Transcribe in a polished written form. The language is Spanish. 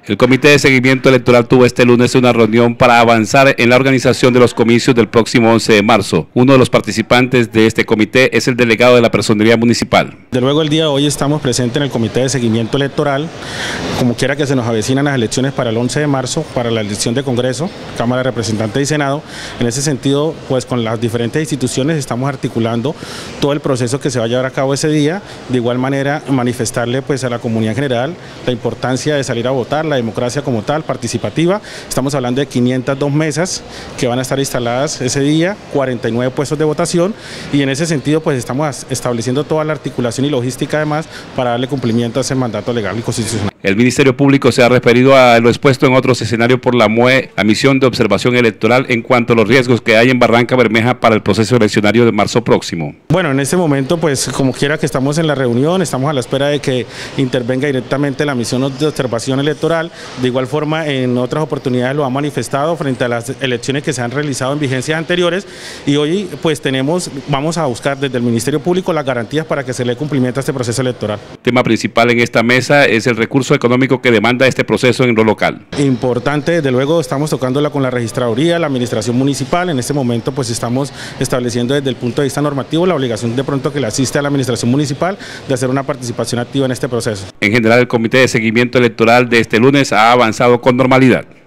El Comité de Seguimiento Electoral tuvo este lunes una reunión para avanzar en la organización de los comicios del próximo 11 de marzo. Uno de los participantes de este comité es el delegado de la Personería Municipal. De luego el día de hoy estamos presentes en el Comité de Seguimiento Electoral, como quiera que se nos avecinan las elecciones para el 11 de marzo, para la elección de Congreso, Cámara de Representantes y Senado. En ese sentido, pues con las diferentes instituciones estamos articulando todo el proceso que se va a llevar a cabo ese día. De igual manera, manifestarle pues a la comunidad en general la importancia de salir a votar, la democracia como tal, participativa. Estamos hablando de 502 mesas que van a estar instaladas ese día, 49 puestos de votación, y en ese sentido pues estamos estableciendo toda la articulación y logística además para darle cumplimiento a ese mandato legal y constitucional. El Ministerio Público se ha referido a lo expuesto en otros escenarios por la MUE, la misión de observación electoral, en cuanto a los riesgos que hay en Barranca Bermeja para el proceso eleccionario de marzo próximo. Bueno, en este momento pues como quiera que estamos en la reunión, estamos a la espera de que intervenga directamente la misión de observación electoral. De igual forma, en otras oportunidades lo ha manifestado frente a las elecciones que se han realizado en vigencias anteriores, y hoy pues vamos a buscar desde el Ministerio Público las garantías para que se le dé cumplimiento a este proceso electoral. El tema principal en esta mesa es el recurso económico que demanda este proceso en lo local. Importante, desde luego estamos tocándola con la registraduría, la administración municipal. En este momento pues estamos estableciendo desde el punto de vista normativo la obligación de pronto que le asiste a la administración municipal de hacer una participación activa en este proceso. En general, el Comité de Seguimiento Electoral de este lunes ha avanzado con normalidad.